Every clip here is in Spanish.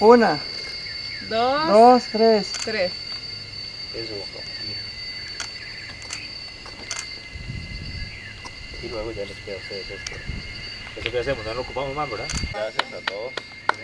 1, 2, 3. Eso. Y luego ya les queda a ustedes esto. Eso que hacemos, no lo ocupamos más, ¿verdad? Gracias a todos.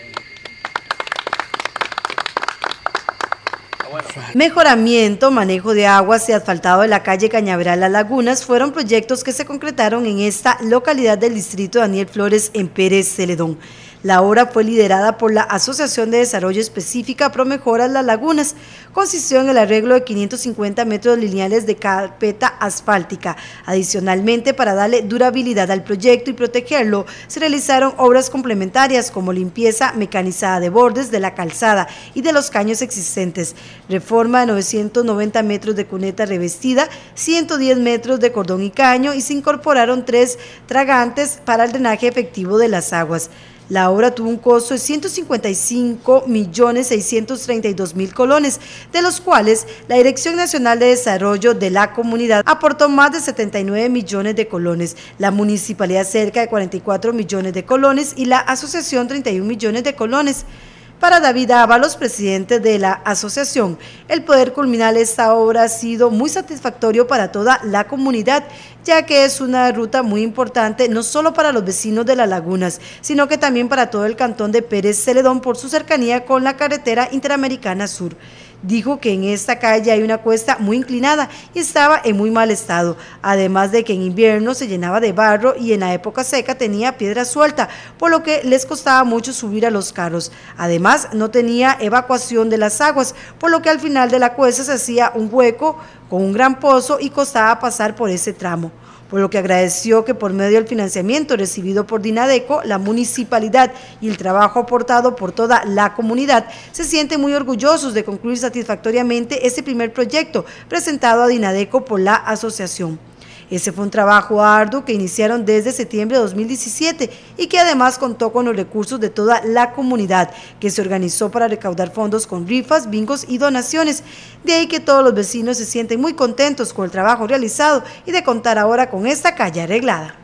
Mejoramiento, manejo de aguas y asfaltado de la calle Cañaveral Las Lagunas fueron proyectos que se concretaron en esta localidad del distrito Daniel Flores en Pérez Celedón. La obra fue liderada por la Asociación de Desarrollo Específica Promejoras Las Lagunas. Consistió en el arreglo de 550 metros lineales de carpeta asfáltica. Adicionalmente, para darle durabilidad al proyecto y protegerlo, se realizaron obras complementarias como limpieza mecanizada de bordes de la calzada y de los caños existentes, reforma de 990 metros de cuneta revestida, 110 metros de cordón y caño, y se incorporaron 3 tragantes para el drenaje efectivo de las aguas. La obra tuvo un costo de 155.632.000 colones, de los cuales la Dirección Nacional de Desarrollo de la Comunidad aportó más de 79 millones de colones, la Municipalidad cerca de 44 millones de colones y la Asociación 31 millones de colones. Para David Ábalos, presidente de la asociación, el poder culminar esta obra ha sido muy satisfactorio para toda la comunidad, ya que es una ruta muy importante no solo para los vecinos de Las Lagunas, sino que también para todo el cantón de Pérez Celedón por su cercanía con la carretera Interamericana Sur. Dijo que en esta calle hay una cuesta muy inclinada y estaba en muy mal estado, además de que en invierno se llenaba de barro y en la época seca tenía piedra suelta, por lo que les costaba mucho subir a los carros. Además, no tenía evacuación de las aguas, por lo que al final de la cuesta se hacía un hueco con un gran pozo y costaba pasar por ese tramo. Por lo que agradeció que por medio del financiamiento recibido por Dinadeco, la municipalidad y el trabajo aportado por toda la comunidad, se sienten muy orgullosos de concluir satisfactoriamente este primer proyecto presentado a Dinadeco por la asociación. Ese fue un trabajo arduo que iniciaron desde septiembre de 2017 y que además contó con los recursos de toda la comunidad, que se organizó para recaudar fondos con rifas, bingos y donaciones. De ahí que todos los vecinos se sienten muy contentos con el trabajo realizado y de contar ahora con esta calle arreglada.